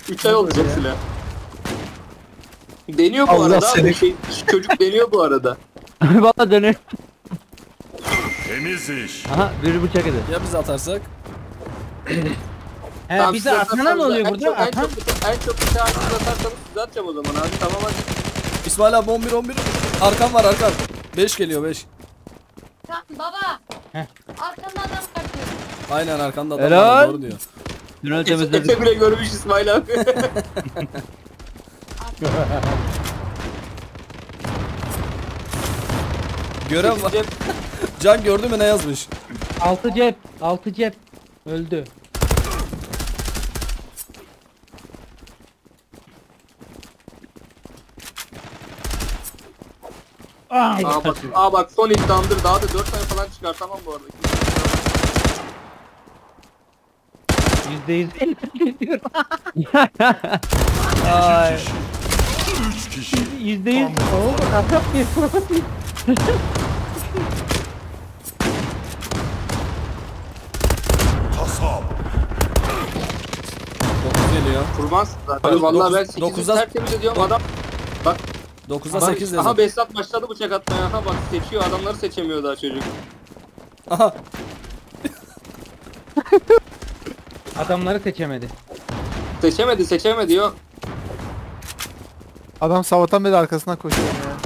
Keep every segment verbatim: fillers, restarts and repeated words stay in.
üç ay olacak silah. Deniyor bu Allah arada seni. abi. Şey, çocuk deniyor bu arada. Valla dönüyor. Temiz iş. Aha biri bıçak eder. Ya biz atarsak? He Tamam, bize siz atana ne atarsanız oluyor en burada? Çok, en Atan. çok, en çok bıçağı siz atarsanız size atacağım o zaman abi. Tamam hadi. İsmail abi on bir on bir. Arkam var arkam. beş geliyor beş. Tamam baba. Heh. Arkamda adam kaçıyor. Aynen arkanda adam Helal. var, doğru diyor. Tünel Efe temizledik. bile görmüş İsmail abi. Görev var. Can gördü mü ne yazmış? Altı cep. Altı cep. Öldü. Ay. Aa bak, aa bak son iddiamdır. Daha da dört tane falan çıkar tamam bu arada. Yüzde yüz diyorum. Ay. Üç kişi. Yüzde yüz. Oğlum adam Kasap. dokuz geliyor. Kurbansın zaten. Dokuz- Vallahi ben dokuz- sekizi dokuzda- tertemiz ediyorum adam. Bak dokuzda bak, sekiz aha yazıyor. Behzat başladı bıçak atmaya. Aha bak seçiyor adamları seçemiyor daha çocuk. Aha. adamları seçemedi. Seçemedi seçemedi yok. Adam sabahtan beri arkasından koşuyor ya.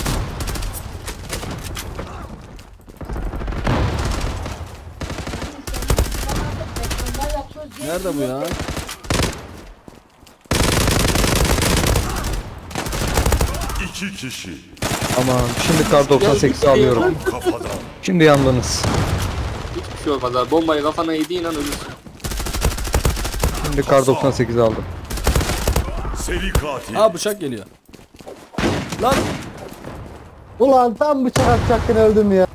Nerede bu ya? İki kişi. Aman şimdi kar doksan sekizi alıyorum. Kafadan. Şimdi yandınız. Hiçbir şey olmaz abi. Bombayı kafana yediğin an ölürsün. Şimdi kar doksan sekizi aldım. Seri katil. Aa bıçak geliyor. Lan Ulan tam bıçak atacaktın öldüm ya.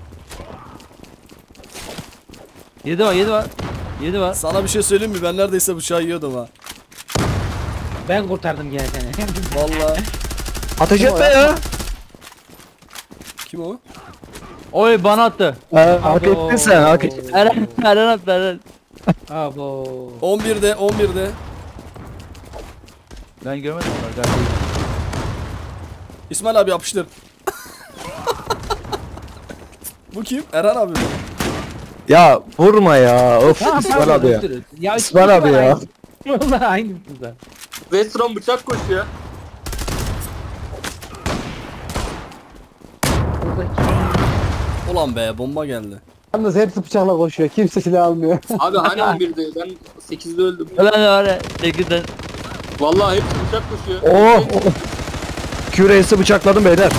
Yedi var yedi var. Yedi var. sana bir şey söyleyeyim mi? Ben neredeyse bıçağı yiyordum ha. Ben kurtardım gene seni. Vallahi. Ateş etme ya. Kim o? Oy bana attı. Ee, hak ettin sen hak ettin. Eren Eren attı Eren. Abo. on birde on birde. Ben görmedim onları kardeşim. İsmail abi yapıştır. Bu kim? Eren abi mi? Ya vurma ya. Of Tamam, İsmail tamam, abi ya. götürürüz. Ya İsmail abi ya. Vallahi aynısın sen. Westron bıçak koşuyor. Ulan be bomba geldi. Yalnız hepsi bıçakla koşuyor. Kimse silah almıyor. Abi hani on birde ben sekizde öldüm. Ulan var ya sekizden. Vallahi hepsi bıçak koşuyor. Oh, oh. Küreğisi bıçakladım beyler.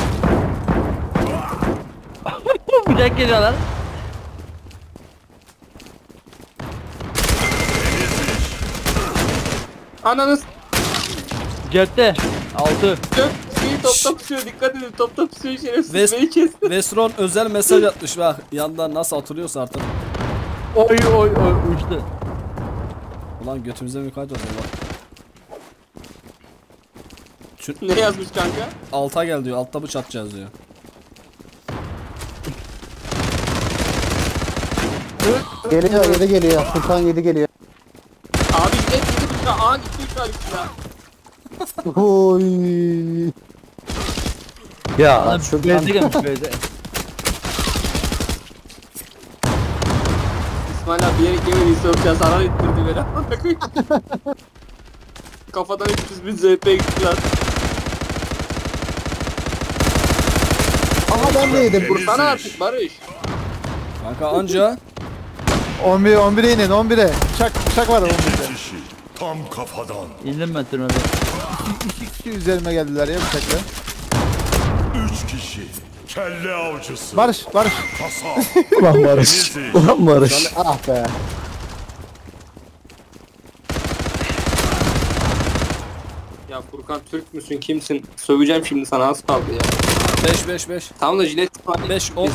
Bıçak geliyor lan. Ananız Cepte. Altı. dört şeyi topta pusuyor. Dikkat edin topta pusuyor şerefsiz. West- Beni kesti. Vestron özel mesaj atmış bak. Yandan nasıl atılıyorsa artık. Oy oy oy uçtu. Ulan götümüze mi kaydı bak. Ne yazmış kanka? Alta gel diyor. Altta bıçak atacağız diyor. Geliyor yedi geliyor. Sultan yedi geliyor. Abi gitti gitti bıçağı. Aa gitti üç aylık silah. Oy. Ya Lan şu bezde gelmiş bezde. İsmail abi bir yere gemediyse bıçağı zarar ettirdi beni. Kafadan üç yüz bin Z P gittiler. Aha ben de yedim. Vursana artık Barış. Kanka anca on bir on bire inin on bire. Bıçak bıçak var on İki birde. kişi. Tam kafadan. İndim ben tünelde. İki kişi üzerime geldiler ya bıçakla. Üç kişi. Kelle avcısı. Barış Barış. Kasap. Ulan Barış. Temiz iş. Ulan Barış. Ah be. Ya Furkan Türk müsün kimsin? Söveceğim şimdi sana az kaldı ya. beş beş beş. Tamam da jilet İsmail. beş on.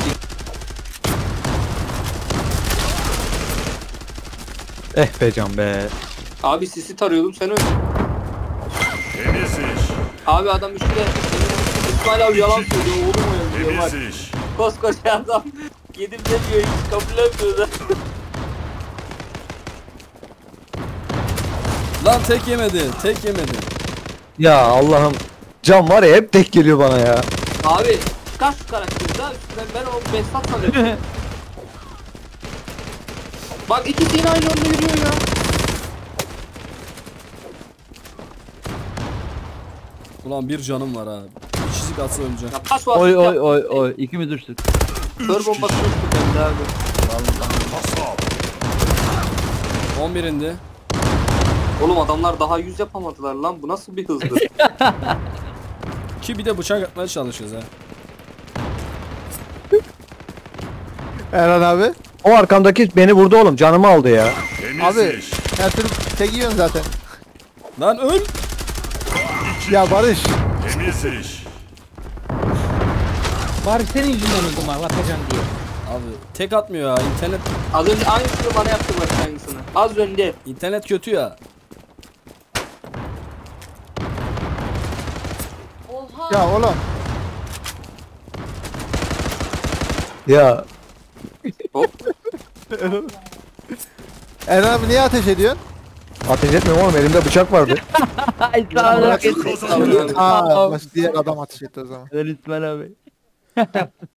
Eh be can be. Abi sisi tarıyordum sen öldün. Temiz iş. Abi adam üstüne İsmail abi yalan söylüyor oğlum o yazıyor bak. Temiz iş. Koskoca adam yedim demiyor hiç kabullenmiyor da. Lan tek yemedi. Tek yemedi. Ya Allah'ım. Can var ya hep tek geliyor bana ya. Abi çıkar şu karakteri daha üstünden ben o Besat sanıyorum. Bak ikisi yine aynı yolda yürüyor ya. Ulan bir canım var abi. Bir çizik atsa öleceğim. Ya pas var. Oy oy oy oy. İkimiz düştük. Kör bombası düştü bende abi. Kasap. on bir indi. Oğlum adamlar daha yüz yapamadılar lan. Bu nasıl bir hızdı? Ki bir de bıçak atmaya çalışıyoruz ha. Erhan abi. O arkamdaki beni vurdu oğlum. Canımı aldı ya. Temiz Abi. iş. Her türlü tek yiyorsun zaten. Lan öl. Ya Barış. Temiz iş. Bari senin yüzünden öldüm abi Atacan diye. Abi tek atmıyor ya. İnternet Az önce aynısını bana yaptı bak aynısını. Az önce. internet kötü ya. Oha. Ya oğlum. Ya Hop. Erhan abi niye ateş ediyorsun? ateş etmiyorum oğlum. Elimde bıçak vardı. Ay sağ ol. Maçı kazandı. Aa, baş- diğer adam ateş etti o zaman. Lütfen abi.